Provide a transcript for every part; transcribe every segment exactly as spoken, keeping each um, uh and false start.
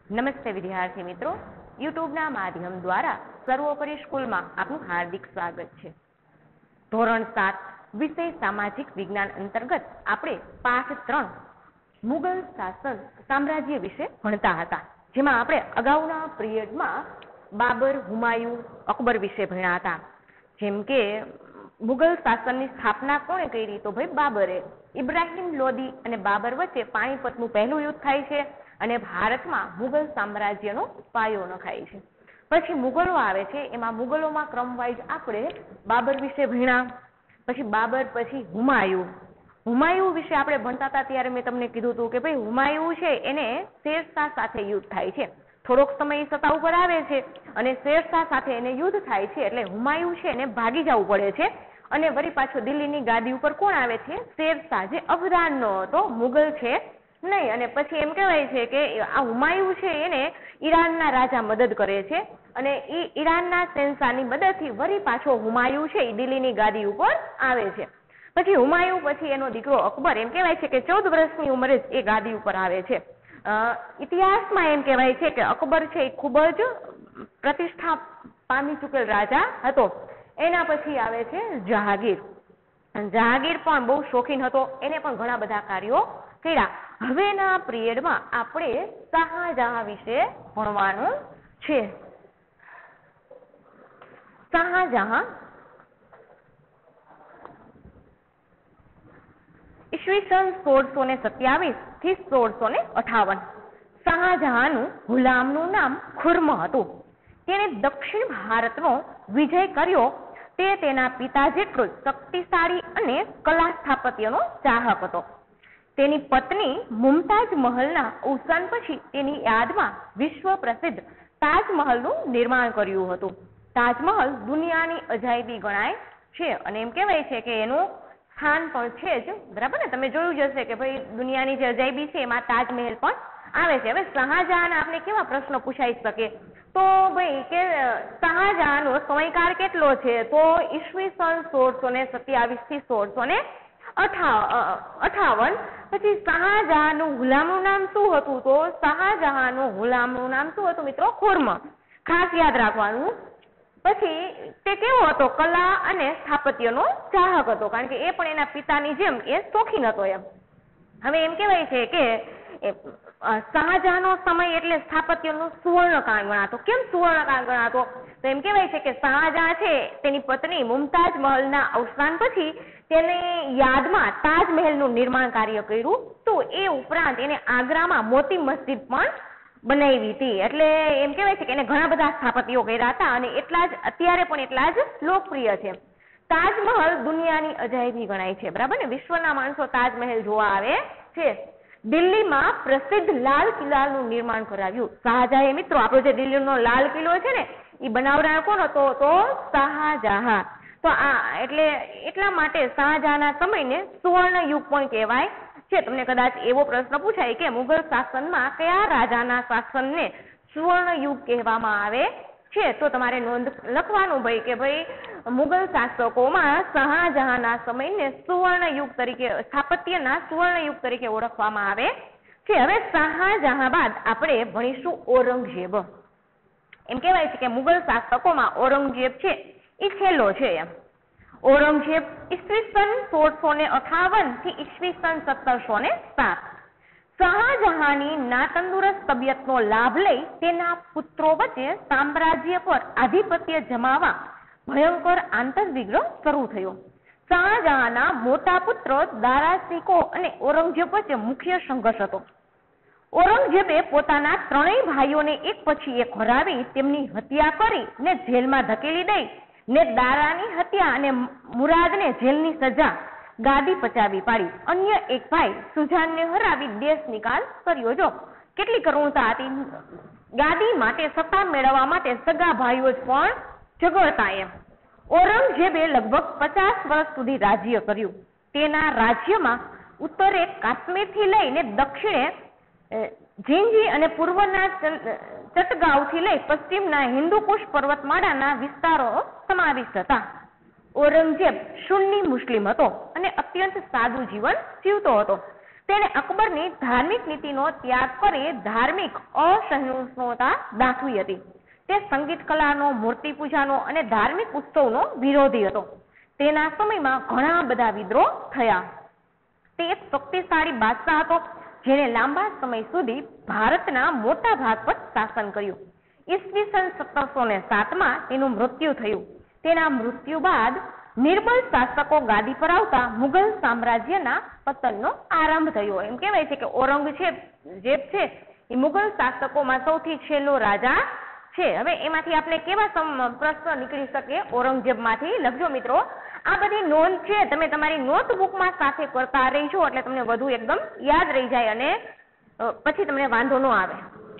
નમસ્તે વિદ્યાર્થી મિત્રો, યુટ્યુબના માધ્યમ દ્વારા સર્વોપરી સ્કૂલમાં આપનું હાર્દિક સ્વાગત છે. ધોરણ સાત વિષય સામાજિક વિજ્ઞાન અંતર્ગત આપણે પાઠ ત્રણ મુગલ શાસન સામ્રાજ્ય વિશે ભણતા હતા, જેમાં આપણે અગાઉના પિરિયડમાં બાબર, હુમાયું, અકબર વિશે ભણ્યા હતા. જેમ કે મુગલ શાસનની સ્થાપના કોણે કરી? તો ભાઈ બાબરે. ઇબ્રાહિમ લોદી અને બાબર વચ્ચે પાણીપતનું પહેલું યુદ્ધ થાય છે અને ભારતમાં મુગલ સામ્રાજ્યનો પાયો નખાય છે. પછી મુગલો આવે છે, એમાં મુગલોમાં ક્રમ વાઇઝ આપણે બાબર વિશે ભણ્યા, પછી બાબર પછી હુમાયું. હુમાયું વિશે આપણે ભણતા હતા ત્યારે મેં તમને કીધું હતું કે ભાઈ હુમાયું છે એને શેરશાહ સાથે યુદ્ધ થાય છે. થોડોક સમય સત્તા ઉપર આવે છે અને શેરશાહ સાથે એને યુદ્ધ થાય છે, એટલે હુમાયું છે એને ભાગી જવું પડે છે અને વળી પાછો દિલ્હીની ગાદી ઉપર કોણ આવે છે? શેરશાહ, જે અફઘાનનો હતો, મુગલ છે નહીં. અને પછી એમ કહેવાય છે કે આ હુમાયું છે એને ઈરાનના રાજા મદદ કરે છે અને એ ઈરાનના શહેનશાહની મદદથી વળી પાછો હુમાયું છે એ દિલ્હીની ગાદી ઉપર આવે છે. પછી હુમાયું પછી એનો દીકરો અકબર, એમ કહેવાય છે કે ચૌદ વર્ષની ઉંમરે જ એ ગાદી ઉપર આવે છે. ઇતિહાસમાં એમ કહેવાય છે કે અકબર છે એ ખૂબ જ પ્રતિષ્ઠા પામી ચૂકેલ રાજા હતો. એના પછી આવે છે જહાંગીર. જહાંગીર પણ બહુ શોખીન હતો, એને પણ ઘણા બધા કાર્યો કર્યા. હવેના પિરિયડમાં આપણે શાહજહાં વિશે ભણવાનું છે. શાહજહાં ઈસવીસન સોળસો ને સત્યાવીસ થી સોળસો ને અઠાવન. શાહજહાંનું ગુલામનું નામ ખુર્મ હતું. તેણે દક્ષિણ ભારતનો વિજય કર્યો. તે તેના પિતા જેટલો શક્તિશાળી અને કલા સ્થાપત્યનો ચાહક હતો. તેની પત્ની મુમતાજ મહલના અવસાન પછી તેની યાદમાં વિશ્વ પ્રસિદ્ધ તાજમહલનું નિર્માણ કર્યું હતું. તાજમહલ દુનિયાની અજાયબી ગણાય છે અને એમ કહેવાય છે કે એનું સ્થાન પણ છે જ, બરાબર ને? તમે જોયું જ હશે કે ભાઈ દુનિયાની જે અજાયબી છે એમાં તાજમહેલ પણ આવે છે. હવે શાહજહાં આપને કેવા પ્રશ્નો પૂછાઈ શકે? તો ભાઈ કે શાહજહાંનો સમયકાળ કેટલો છે? તો ઈસવીસન સોળસો ને સત્યાવીસ થી સોળસો ને અઠાવન. પછી શાહજહાંનું ગુલામનું નામ શું હતું? તો શાહજહાંનું ગુલામનું નામ શું હતું મિત્રો? ખુર્મ. ખાસ યાદ રાખવાનું. પછી તે કેવો હતો? કલા અને સ્થાપત્યનો ચાહક હતો, કારણ કે એ પણ એના પિતાની જેમ એ શોખીન હતો એમ. હવે એમ કહેવાય છે કે શાહજહાંનો સમય એટલે સ્થાપત્યનો સુવર્ણકાળ ગણાતો. કેમ સુવર્ણકાળ ગણાતો? તો એમ કહેવાય છે કે શાહજહાં છે તેની પત્ની મુમતાજ મહલના અવસાન પછી તેની યાદમાં તાજમહેલનું નિર્માણ કાર્ય કર્યું તો એ ઉપરાંત એને આગ્રામાં મોતી મસ્જિદ પણ બનાવી હતી. એટલે એમ કહેવાય છે કે એને ઘણા બધા સ્થાપત્યો કર્યા હતા અને એટલા જ અત્યારે પણ એટલા જ લોકપ્રિય છે. તાજમહલ દુનિયાની અજાયબી ગણાય છે, બરાબર ને? વિશ્વના માણસો તાજમહેલ જોવા આવે છે. દિલ્હીમાં પ્રસિદ્ધ લાલ કિલ્લાનું નિર્માણ કરાવ્યું શાહજહાંએ. મિત્રો, આપણો જે દિલ્હીનો લાલ કિલ્લો છે ને એ બનાવનાર કોણ હતો? તો શાહજહાં. તો આ એટલે એટલા માટે શાહજહાંના સમયને સુવર્ણ યુગ પણ કહેવાય છે. તમને કદાચ એવો પ્રશ્ન પૂછાય કે મુગલ શાસનમાં કયા રાજાના શાસનને સુવર્ણ યુગ કહેવામાં આવે છે, તો તમારે નોંધ લખવાનું ભાઈ કે ભાઈ મુગલ શાસકોમાં શાહજહાંના સમયને સુવર્ણ યુગ તરીકે, સ્થાપત્યના સુવર્ણ યુગ તરીકે ઓળખવામાં આવે છે. હવે શાહજહાં બાદ આપણે ભણીશું ઔરંગઝેબ. એમ કહેવાય છે કે મુગલ શાસકોમાં ઔરંગઝેબ છે એ છેલ્લો છે એમ. ઔરંગઝેબ ઈસવીસન સોળસો ને અઠાવન થી ઈસવીસન સત્તરસો ને સાત. શાહજહાંની ના તંદુરસ્ત તબિયતનો લાભ લઈ તેના પુત્રો વચ્ચે સામ્રાજ્ય પર આધિપત્ય જમાવવા ભયંકર આંતરવિગ્રહ શરૂ થયો. શાહજહાંના મોટા પુત્ર દારાશિકો અને ઔરંગઝેબ વચ્ચે મુખ્ય સંઘર્ષ હતો. ઔરંગઝેબે પોતાના ત્રણેય ભાઈઓને એક પછી એક હરાવી તેમની હત્યા કરી ને જેલમાં ધકેલી દઈ ને દારાની હત્યા અને મુરાદને જેલની સજા ગાદી પચાવી પાડી. અન્ય એક ભાઈ સુજાનને હરાવી દેશ નિકાલ કર્યો. જો કેટલી કરુણતા હતી! ગાદી માટે, સત્તા મેળવવા માટે સગા ભાઈઓ જ પણ ઝઘડતા એમ. ઔરંગઝેબે લગભગ પચાસ વર્ષ સુધી રાજ્ય કર્યું. તેના રાજ્યમાં ઉત્તરે કાશ્મીરથી લઈને દક્ષિણે ઝીંઝી અને પૂર્વના ચટગાંવથી લઈ પશ્ચિમના હિન્દુકુશ પર્વતમાળાના વિસ્તારો સમાવિષ્ટ હતા. ઔરંગઝેબ સુન્ની મુસ્લિમ હતો અને અત્યંત સાદું જીવન જીવતો હતો. તેણે અકબરની ધાર્મિક નીતિનો ત્યાગ કરી ધાર્મિક અસહિષ્ણુતા દાખવી હતી. તે સંગીત કલાનો, મૂર્તિ પૂજાનો અને ધાર્મિક ઉત્સવનો વિરોધી હતો. તેના સમયમાં ઘણા બધા વિદ્રોહ થયા. તે એક શક્તિશાળી બાદશાહ હતો જેણે લાંબા સમય સુધી ભારતના મોટા ભાગ પર શાસન કર્યું. ઈસવીસન સત્તરસો ને સાતમાં તેનું મૃત્યુ થયું. તેના મૃત્યુ બાદ નિર્બળ શાસકો ગાદી પર આવતા મુઘલ સામ્રાજ્યના પતનનો આરંભ થયો. એમ કહેવાય છે કે ઔરંગઝેબ જેબ છે એ મુઘલ શાસકોમાં સૌથી છેલ્લો રાજા છે. હવે એમાંથી આપણે કેવા પ્રશ્ન નીકળી શકે ઔરંગઝેબમાંથી? લખજો મિત્રો. આ બધી નોંધ છે તમે તમારી નોટબુકમાં સાથે કરતા રહીજો એટલે તમને વધુ એકદમ યાદ રહી જાય અને પછી તમને વાંધો ન આવે.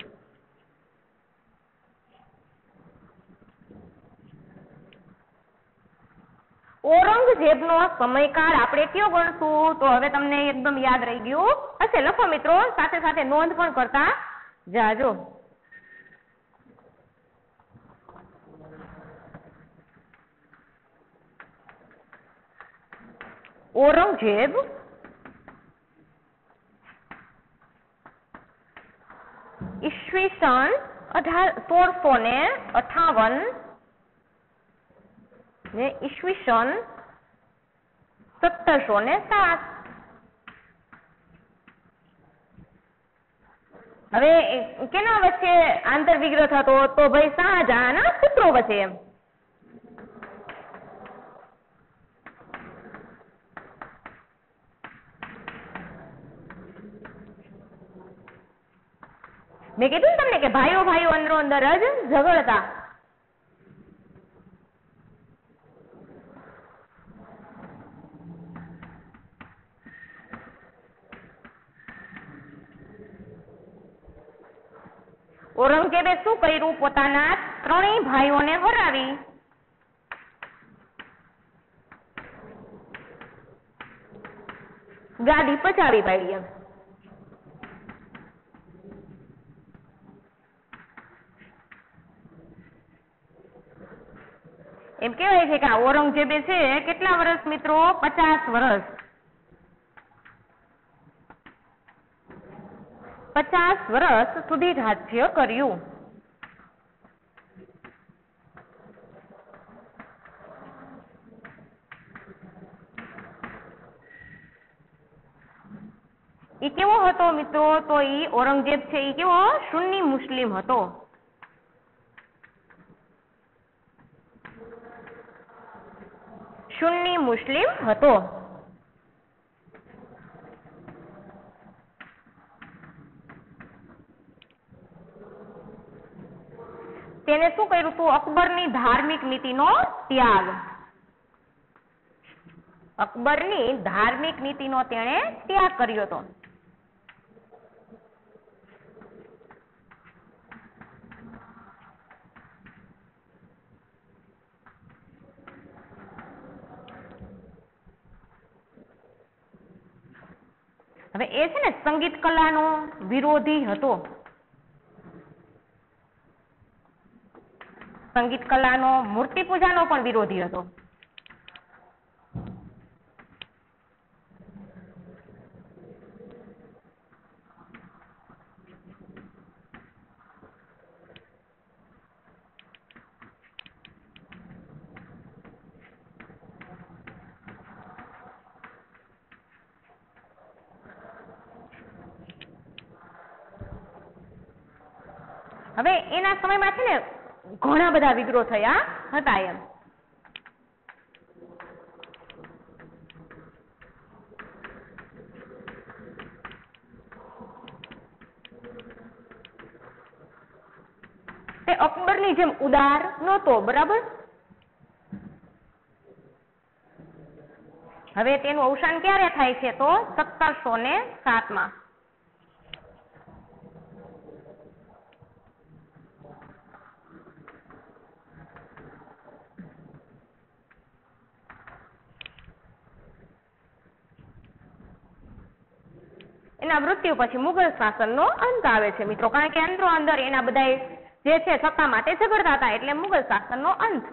ઔરંગઝેબનો સમયકાળ આપણે કયો ગણશું? તો હવે તમને એકદમ યાદ રહી ગયું હશે. લખો મિત્રો, સાથે સાથે નોંધ પણ કરતા જાજો. ઔરંગઝેબ ઈસવીસન અઢાર સોળસો ને અઠાવન ને ઈસવીસન સત્તરસો ને સાત. હવે કેના વચ્ચે આંતર વિગ્રહ થતો? તો ભાઈ શાહજહાંના પુત્રો વચ્ચે. એમ મેં કીધું ને તમને કે ભાઈઓ ભાઈઓ અંદરો અંદર જ ઝઘડતા. ઔરંગઝેબે શું કર્યું? પોતાના ત્રણેય ભાઈઓને હરાવી ગાદી પચાવી પાડી. એમ એમ કહેવાય છે કે આ ઔરંગઝેબે છે કેટલા વર્ષ મિત્રો? પચાસ વર્ષ. પચાસ વર્ષ સુધી રાજ્ય કર્યું. એ કેવો હતો મિત્રો? તો ઈ ઔરંગઝેબ છે ઈ કેવો? સુન્ની મુસ્લિમ હતો. સુન્ની મુસ્લિમ હતો. તેને શું કર્યું હતું? અકબરની ધાર્મિક નીતિનો ત્યાગ. અકબરની ધાર્મિક નીતિનો તેણે ત્યાગ કર્યો હતો. હવે એ છે ને સંગીત કલાનો વિરોધી હતો. સંગીત કલાનો, મૂર્તિ પૂજાનો પણ વિરોધી હતો. હવે એના સમયમાં છે ને ઘણા બધા વિગ્રહ થયા હતા. એમ તે અકબરની જેમ ઉદાર નહોતો, બરાબર. હવે તેનું અવસાન ક્યારે થાય છે? તો સત્તરસો ને સાત માં. એના મૃત્યુ પછી મુઘલ શાસનનો અંત આવે છે મિત્રો, કારણ કે અંદરો અંદર એના બધા જે છે સત્તા માટે ઝઘડતા હતા, એટલે મુઘલ શાસનનો અંત.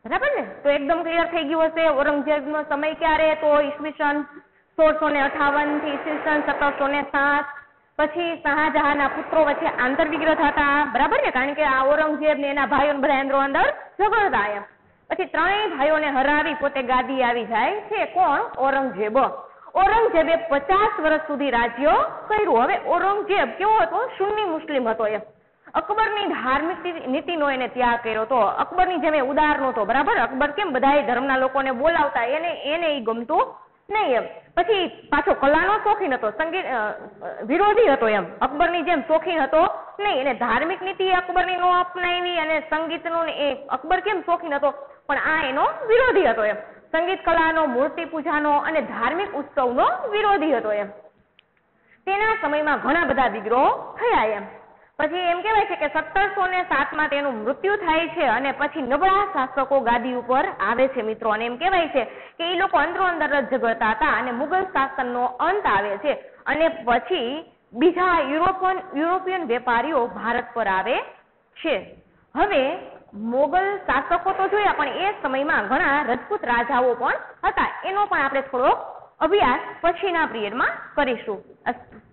બરાબર ને? તો એકદમ ક્લિયર થઈ ગયું હશે. ઔરંગઝેબનો સમય ક્યારે? તો ઈસવીસન સોળસો ને અઠાવન થી ઈસવીસન સત્તરસો ને સાત. પછી શાહજહાંના પુત્રો વચ્ચે આંતરવિગ્રહ હતા, બરાબર ને? કારણ કે આ ઔરંગઝેબ ને એના ભાઈઓ બધા અંદરો અંદર ઝઘડતા એમ. પછી ત્રણેય ભાઈઓને હરાવી પોતે ગાદી આવી જાય છે. કોણ? ઔરંગઝેબ. ઔરંગઝેબે પચાસ વર્ષ સુધી રાજ્ય કર્યું. હવે ઔરંગઝેબ કેવો હતો? સુન્ની મુસ્લિમ હતો એમ. અકબરની ધાર્મિક નીતિનો એને ત્યાગ કર્યો હતો. અકબરની જેમ ઉદાર નહોતો, બરાબર? અકબર કેમ બધાય ધર્મના લોકોને બોલાવતા, એને એને એ ગમતું નહીં એમ. પછી પાછો કલાનો શોખીન હતો, સંગીત વિરોધી હતો એમ. અકબરની જેમ શોખીન હતો નહીં. એને ધાર્મિક નીતિ અકબરની નો અપનાવી અને સંગીતનું એ અકબર કેમ શોખીન હતો, પણ આ એનો વિરોધી હતો એમ. સંગીત કલાનો, મૂર્તિ પૂજાનો અને ધાર્મિક ઉત્સવનો વિરોધી હતો એમ. તેના સમયમાં ઘણા બધા વિગ્રહો થયા એમ. પછી એમ કહેવાય છે કે સત્તરસો ને સાતમાં તેનું મૃત્યુ થાય છે અને પછી નબળા શાસકો ગાદી ઉપર આવે છે મિત્રો. અને એમ કહેવાય છે કે એ લોકો અંદરો અંદર જ ઝઘડતા હતા અને મુગલ શાસનનો અંત આવે છે અને પછી બીજા યુરોપિયન યુરોપિયન વેપારીઓ ભારત પર આવે છે. હવે મોગલ શાસકો તો જોયા, પણ એ સમયમાં ઘણા રજપૂત રાજાઓ પણ હતા. એનો પણ આપણે થોડો અભ્યાસ પછીના પિરિયડમાં કરીશું.